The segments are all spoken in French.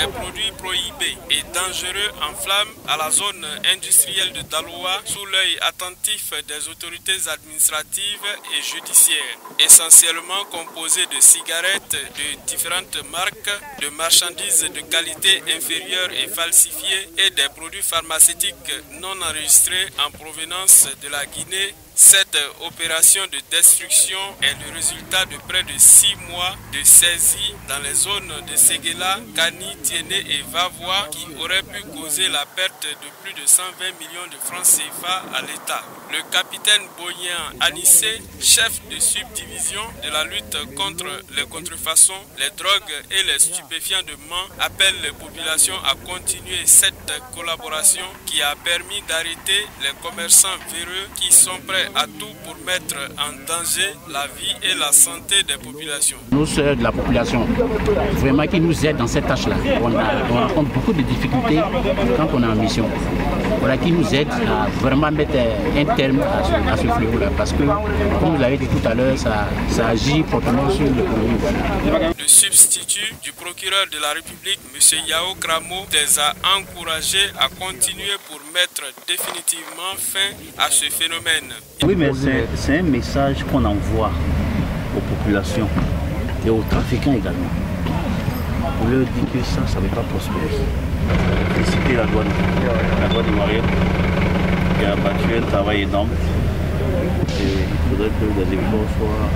des produits prohibés et dangereux enflamment à la zone industrielle de Daloa sous l'œil attentif des autorités administratives et judiciaires. Essentiellement composé de cigarettes de différentes marques, de marchandises de qualité inférieure et falsifiées et des produits pharmaceutiques non enregistrés en provenance de la Guinée. Cette opération de destruction est le résultat de près de 6 mois de saisie dans les zones de Séguéla, Kani, Tiéné et Vavois qui auraient pu causer la perte de plus de 120 millions de francs CFA à l'État. Le capitaine Boyan Anissé, chef de subdivision de la lutte contre les contrefaçons, les drogues et les stupéfiants de Mans, appelle les populations à continuer cette collaboration qui a permis d'arrêter les commerçants véreux qui sont prêts à tout pour mettre en danger la vie et la santé des populations. Nos sœurs de la population, vraiment qui nous aident dans cette tâche-là. On rencontre beaucoup de difficultés quand on est en mission. Voilà, qui nous aident à vraiment mettre un terme à ce fléau-là. Parce que, comme vous l'avez dit tout à l'heure, ça agit fortement sur l'économie. Le substitut du procureur de la République, M. Yao Kramo, les a encouragés à continuer pour mettre définitivement fin à ce phénomène. Oui, mais c'est un message qu'on envoie aux populations et aux trafiquants également. Pour leur dire que ça ne va pas prospérer. Féliciter la douane ivoirienne qui a battu un travail énorme. Et il faudrait que les efforts soient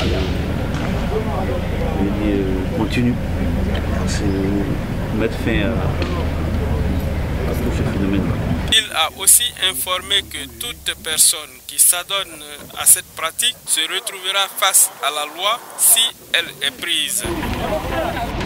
continue. C'est mettre fin à tout ce phénomène. Il a aussi informé que toute personne qui s'adonne à cette pratique se retrouvera face à la loi si elle est prise.